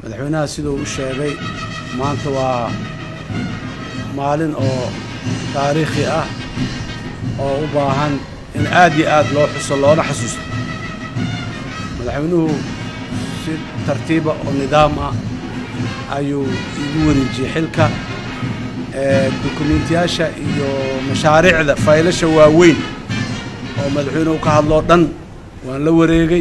madaxweynaha sidoo uu sheegay maanta waa maalin oo taariikhi ah oo u baahan in aad iyo aad loo xuso loona xasuusto madaxweynuhu si tartiiba oo nidaam ah ayuu igu wareejiyey xilka dukumiintiyaasha iyo mashaariicda faylasha waaweyn oo madaxweynuhu ka hadloo dhan waan la wareegay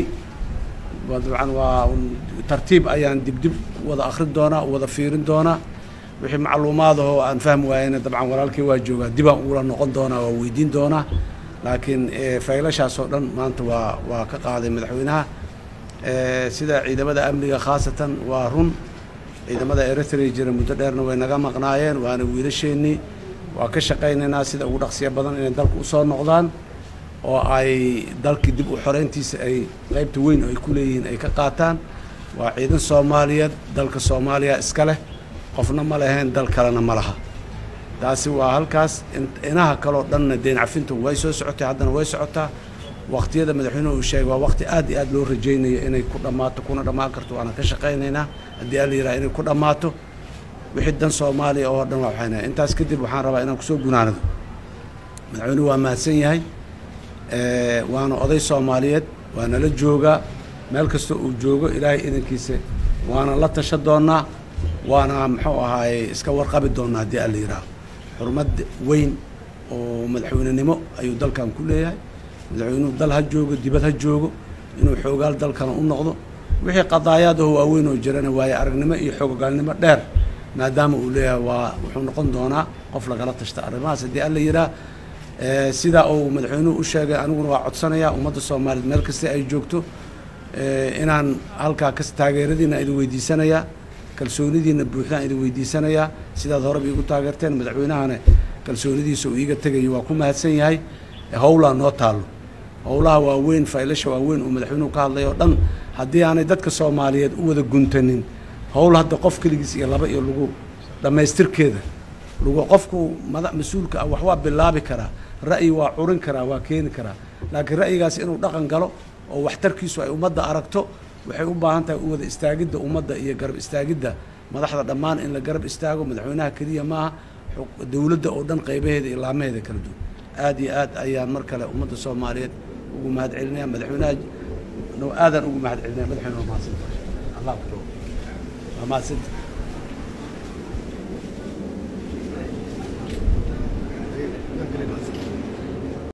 dabcan waa tartiib ayaan dib wada akhrin doonaa wada fiirin doonaa wixii macluumaad oo aan fahmi waayeen dabcan walaalkii waa joogaa dibaan ula noqon doonaa waa weydiin doonaa laakiin faylashaas oo dhan maanta waa ka qaaday madaxweynaha sida ciidamada amniga khaasatan waa run ciidamada Eritrea jira muddo dheerna way naga maqnaayeen waana wiilasheenii waa ka shaqaynaynaa sida ugu dhaqsiya badan inay dalka u soo noqdaan oo ay dalkii dib u xoreyntiisa ay qaybta weyn oo ay ku leeyihiin ay ka qaataan waa ciidan Soomaaliyeed dalka Soomaaliya iska leh qofna ma lahayn dal kalena ma laha taasi waa halkaas inaha kale oo dhanna deyn cafintu way soo socotay haddana way socotaa waqtiyada madaxweynuhu uu sheegay waa waqti aad iyo aad loo rajaynayo inay ku dhamaato kuna dhamaan karto waana ka shaqaynaynaa haddii aan la yiraahdo inay ku dhamaato wixii dan Soomaaliya oo dhan waxayna intaas kadib waxaan rabaa inaan kusoo gunaanado madaxweynuhu waa mahadsan yahay waana oday Soomaaliyeed waana la joogaa meel kasta uu joogo ilaahay idankiisa waana la tashan doonaa waana muxuu ahaay iska warqabi doonaa haddii aan la yiraahdo xurmad weyn oo madaxweynenimo ayuu dalkan ku leeyahay madaxweynuhu dal ha joogo dibad ha joogo inuu xoogaal dalkan u noqdo wixii qadaayaad oo waaweyn oo jirana waayo aragnimo iyo xoogaalnimo dheer maadaama uu leeyahay waa wuxuu noqon doonaa qof lagala tashta arrimahaas haddii aan la yiraahdo sida uu madaxweynuhu u sheegay aniguna waa codsanayaa ummadda Soomaaliyeed meel kasta ay joogto inaan halkaa ka taageeradiina idin weydiisanayaa kalsoonidiina buuxdaan idin weydiisanayaa sidaad horeba iigu taageerteen madaxweynahana kalsoonidiisa uu iiga tegayo waa ku mahadsan yahay howlaa noo taalo howlaha waaweyn faylasha waaweyn oo madaxweynuhu ka hadlay oo dhan haddii aanay dadka Soomaaliyeed u wada guntanin howl hadda qof kaligiis iyo laba iyo lagu dhamaystirkeeda lagu qofku mas'uulka ah wax waa bilaabi karaa ra'yi waa curin karaa waa keeni karaa laakiin ra'yigaas inuu dhaqan galo oo waxtarkiisu ay ummadda aragto waxay u baahan tahay u wada istaagidda ummadda iyo garab istaagidda madaxda dhammaan in la garab istaago madaxweynaha kaliya maaha dawladda oo dhan qaybaheeda iyo laamaheeda kala duwan aad iyo aad ayaan mar kale ummadda Soomaaliyeed ugu mahad celinayaa madaxweynaha aadan ugu mahad celinayaa madaxweynaha mahadsantahay Allah ku mahadsantahay